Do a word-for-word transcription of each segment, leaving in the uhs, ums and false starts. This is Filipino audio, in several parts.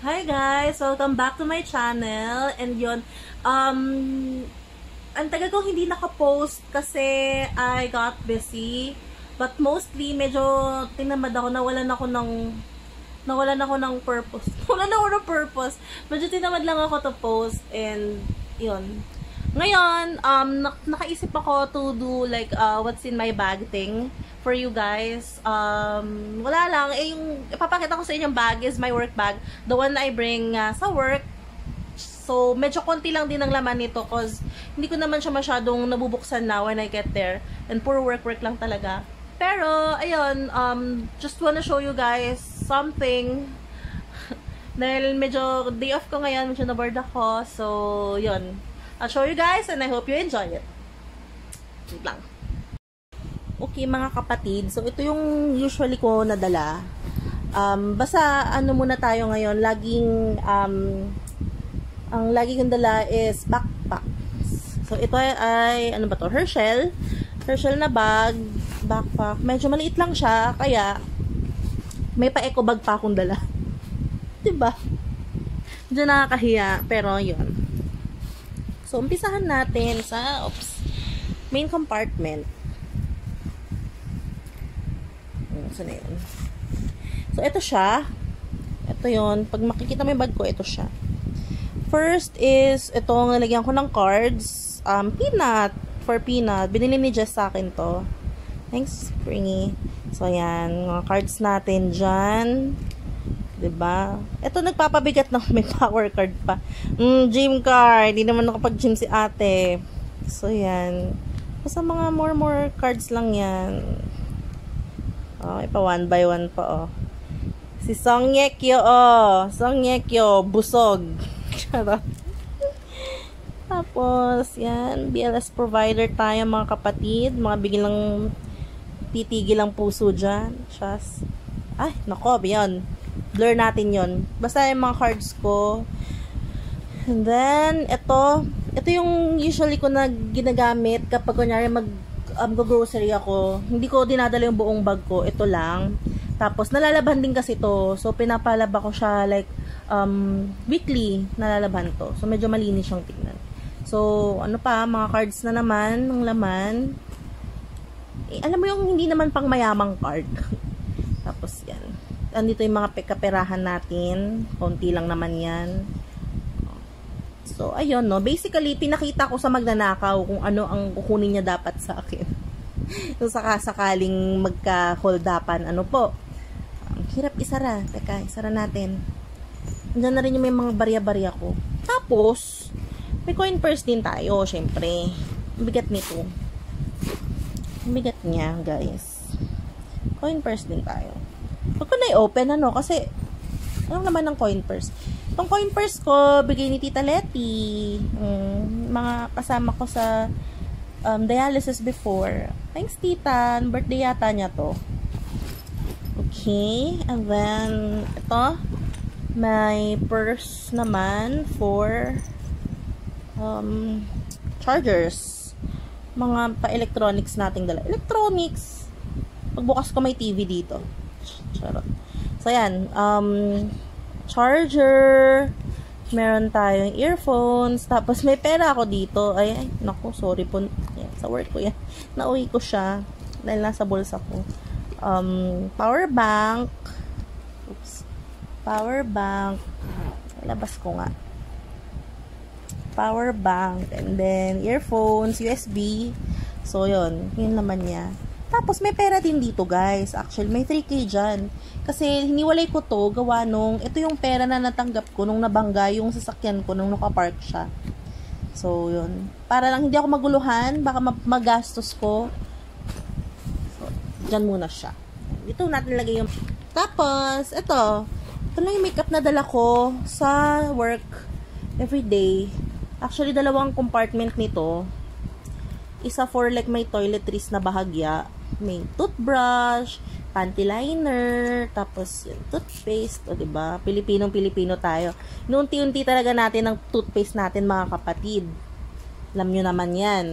Hi guys! Welcome back to my channel. And yun, um, ang tagal ko hindi nakapost kasi I got busy. But mostly, medyo tinamad ako, nawalan ako ng, nawalan ako ng purpose. Nawalan ako ng purpose. Medyo tinamad lang ako to post and yun. Ngayon, um, nakaisip ako to do like, uh, what's in my bag thing for you guys. Um, wala lang. Eh, yung ipapakita ko sa inyo yung bag is my work bag. The one na I bring uh, sa work. So, medyo konti lang din ang laman nito cause hindi ko naman siya masyadong nabubuksan na when I get there. And puro work-work lang talaga. Pero, ayun, um, just wanna show you guys something. Dahil medyo day off ko ngayon, medyo na-bored ako. So, yun. I'll show you guys and I hope you enjoy it. Wait lang. Okay mga kapatid, so ito yung usually ko nadala. Um, basta ano muna tayo ngayon, laging, um, ang lagi kong dala is backpack. So ito ay, ay ano ba to? Herschel. Herschel na bag, backpack. Medyo maliit lang siya, kaya may pa-eco bag pa akong dala. Diba? Medyo nakakahiya, pero yun. So, umpisahan natin sa, oops, main compartment. So, na yun. So, ito siya. Ito yun. Pag makikita mo yung bag ko, ito siya. First is, ito, nalagyan ko ng cards. Um, peanut. For peanut. Binili ni Jess sa akin to. Thanks, Springy. So, ayan. Mga cards natin dyan. Diba? Ito, nagpapabigat na may power card pa. Mm, gym card. Hindi naman nakapag-gym si ate. So, yan. Basta mga more more cards lang yan. Oh, ipa one by one pa, oh. Si Song Yekyo, oh. Song Yekyo, busog. Charot. Tapos, yan. B L S provider tayo, mga kapatid. Mga biglang titigil ang puso dyan. Chas. Ay, nako, yan. Blur natin yon. Basta yung mga cards ko. And then, ito. Ito yung usually ko na ginagamit kapag kunyari mag um, grocery ako. Hindi ko dinadala yung buong bag ko. Ito lang. Tapos, nalalaban din kasi to. So, pinapalaba ko siya like um, weekly nalalaban to. So, medyo malinis siyang tignan. So, ano pa, mga cards na naman ng laman. Eh, alam mo yung hindi naman pang mayamang card. Tapos, yan. Andito yung mga kaperahan natin. Konti lang naman yan. So, ayun, no. Basically, pinakita ko sa magnanakaw kung ano ang kukunin niya dapat sa akin. Yung sakasakaling magka-holdapan. Ano po? Um, hirap isara. Teka, isara natin. Andiyan na rin yung may mga barya-barya ko. Tapos, may coin purse din tayo, syempre. Ang bigat nito. Ang bigat niya, guys. Coin purse din tayo. Huwag ko na i-open, ano, kasi anong naman ng coin purse? Itong coin purse ko, bigay ni Tita Letty. Um, mga kasama ko sa um, dialysis before. Thanks, Tita. Birthday yata niya to. Okay. And then, ito. May purse naman for um, chargers. Mga pa-electronics nating dala. Electronics. Pagbukas ko may T V dito. Charot. So, yan. Um, charger. Meron tayong earphones. Tapos, may pera ako dito. Ay, ay naku, sorry po. Yan, sa work ko yan. Nauwi ko siya. Dahil nasa bulsa ko. Um, power bank. Oops. Power bank. Labas ko nga. Power bank. And then, earphones, U S B. So, yun. Yun naman niya. Tapos, may pera din dito, guys. Actually, may three K dyan. Kasi, hiniwalay ko to, gawa nung, ito yung pera na natanggap ko nung nabangga yung sasakyan ko nung nakapark siya. So, yun. Para lang hindi ako maguluhan, baka magastos ko. So, dyan muna siya. Dito natin lagay yung... Tapos, ito. Ito lang yung makeup na dala ko sa work everyday. Actually, dalawang compartment nito. Isa for like may toiletries na bahagya. May toothbrush, panty liner, tapos yung toothpaste, o diba? Pilipinong-Pilipino tayo. Noonti-unti talaga natin ang toothpaste natin, mga kapatid. Alam nyo naman yan.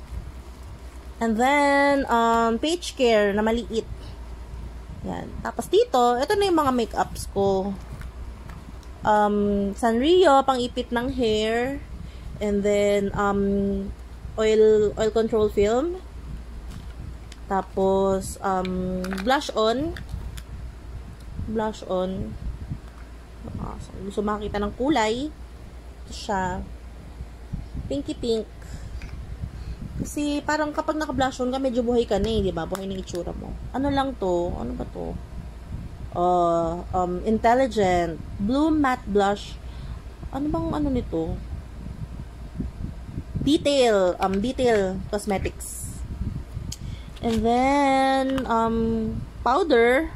And then, um, page care na maliit. Yan. Tapos dito, ito na yung mga makeups ko. um, Sanrio, pang-ipit ng hair. And then, um, oil, oil control film. Tapos, um, blush on. Blush on. Uh, so, gusto makita ng kulay. Ito siya. Pinky pink. Kasi, parang kapag naka-blush on ka, medyo buhay ka na eh, di ba? Buhay ng itsura mo. Ano lang to? Ano ba to? Uh, um, Intelligent. Blue matte blush. Ano bang ano nito? Detail. Um, Detail Cosmetics. And then, um, powder.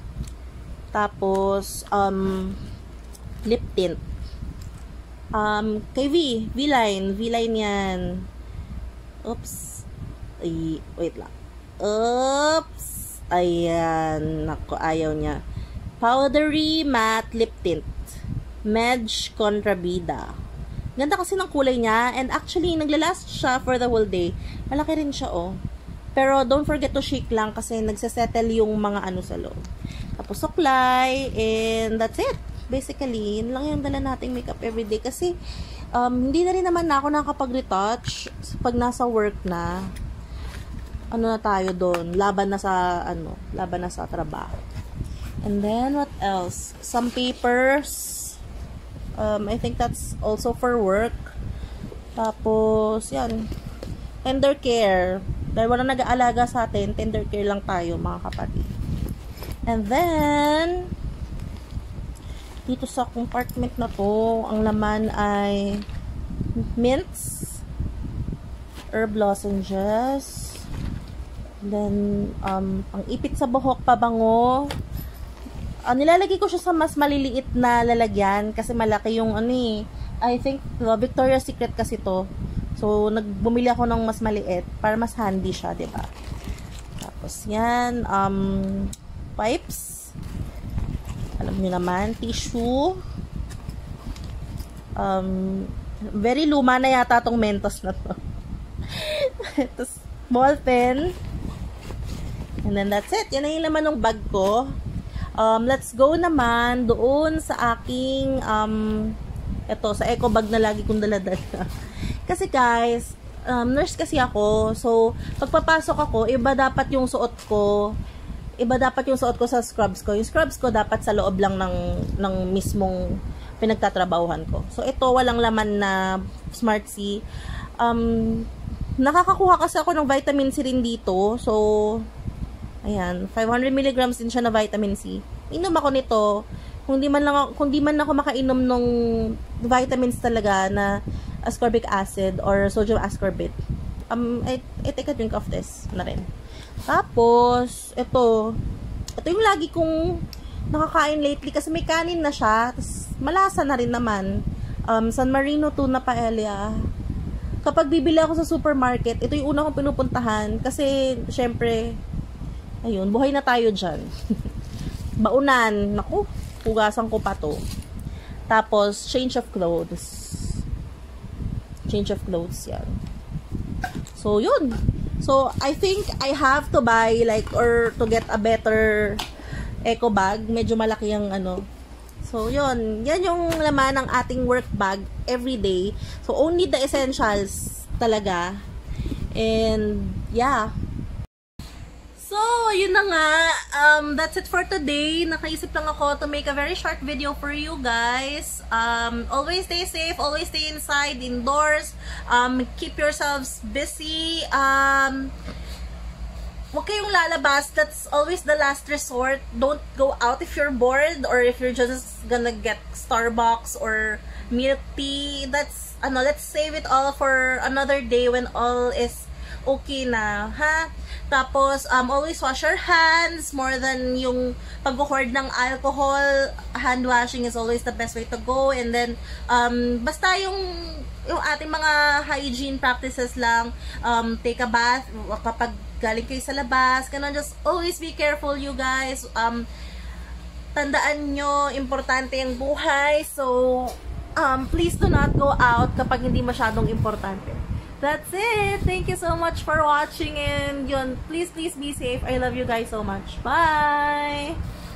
Tapos, um, lip tint. Um, kay V. V-line. V-line yan. Oops. Ay, wait lang. Oops. Ayan. Naku, ayaw niya. Powdery matte lip tint. Medj Contrabida. Ganda kasi ng kulay niya. And actually, naglalast siya for the whole day. Malaki rin siya, oh. Pero don't forget to shake lang kasi nagsasettle yung mga ano sa loob. Tapos suklay. And that's it. Basically, yun lang yung dala nating makeup everyday. Kasi, um, hindi na rin naman na ako nakakapag-retouch pag nasa work na. Ano na tayo doon? Laban na sa, ano, laban na sa trabaho. And then, what else? Some papers. Um, I think that's also for work. Tapos, yan. Tender care. Dahil wala nag-aalaga sa atin, tender care lang tayo, mga kapatid. And then, dito sa compartment na to, ang laman ay mints, herb lozenges, then, um, ang ipit sa buhok, pabango. Uh, nilalagay ko siya sa mas maliliit na lalagyan kasi malaki yung ano eh. I think uh, Victoria's Secret kasi to. So, nagbumili ako ng mas maliit para mas handy siya, diba? Tapos yan, um, wipes. Alam niyo naman, tissue. Um, very luma na yata tong Mentos na to. Tapos, ball pen. And then that's it. Yan na yung laman ng bag ko. Um, let's go naman doon sa aking um, eto, sa eco bag na lagi kong daladala. Kasi guys, um, nurse kasi ako. So, pagpapasok ako, iba dapat yung suot ko. Iba dapat yung suot ko sa scrubs ko. Yung scrubs ko dapat sa loob lang ng, ng mismong pinagtatrabahuhan ko. So, ito, walang laman na Smart C. Um, nakakakuha kasi ako ng vitamin C rin dito. So, ayan, five hundred milligrams din siya na vitamin C. Inom ako nito. Kung di man lang kung di man ako makainom ng vitamins talaga na ascorbic acid or sodium ascorbate. Um I, I take a drink of this na rin. Tapos ito, ito yung lagi kong nakakain lately kasi may kanin na siya. Tapos malasa na rin naman. Um San Marino tuna paella. Kapag bibili ako sa supermarket, ito yung una kong pinupuntahan kasi syempre ayun, buhay na tayo dyan. Baunan. Naku, hugasan ko pa to. Tapos, change of clothes. Change of clothes, yan. So, yun. So, I think I have to buy, like, or to get a better eco bag. Medyo malaki yung, ano. So, yun. Yan yung laman ng ating work bag everyday. So, only the essentials talaga. And, yeah. So, yun na nga. Um, that's it for today. Nakaisip lang ako to make a very short video for you guys. Um, always stay safe. Always stay inside, indoors. Um, keep yourselves busy. Um, huwag kayong lalabas. That's always the last resort. Don't go out if you're bored or if you're just gonna get Starbucks or milk tea. That's, ano, let's save it all for another day when all is okay na, ha? Tapos, um, always wash your hands more than yung pag-hoard ng alcohol. Hand washing is always the best way to go. And then, um, basta yung, yung ating mga hygiene practices lang, um, take a bath kapag galing kayo sa labas. Ganun, just always be careful, you guys. Um, tandaan nyo, importante yung buhay. So, um, please do not go out kapag hindi masyadong importante. That's it. Thank you so much for watching and yun, please, please be safe. I love you guys so much. Bye!